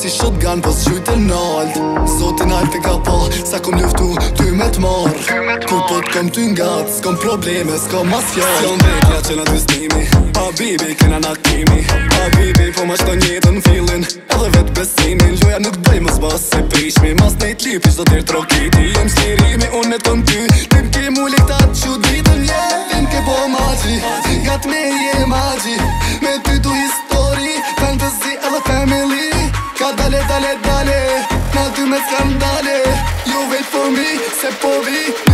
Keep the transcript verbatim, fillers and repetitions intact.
si shotgun po s'gjujt e nalt. Zotin alt e ka pa, sa kom luftu ty me t'mar. Kur po t'kom ty ngat, s'kom probleme, s'kom mas fjall. S'jon vetja që na dy snimi, habibi kena na kimi. Habibi po ma shton jetën fillin, edhe vet besimin. Loja nuk bëj mos bas se prishmi, mas nejt lipi qdo t'ir trokiti. Jem s'lirimi, unë me t'kom ty, tim ke mu lektat që ditën je. Tim ke po magji, gat me je magji. Me ty tu histori, fantasy edhe family. Ka dale, dale, dale, na dy me s'kam dale. You wait for me, se po vi.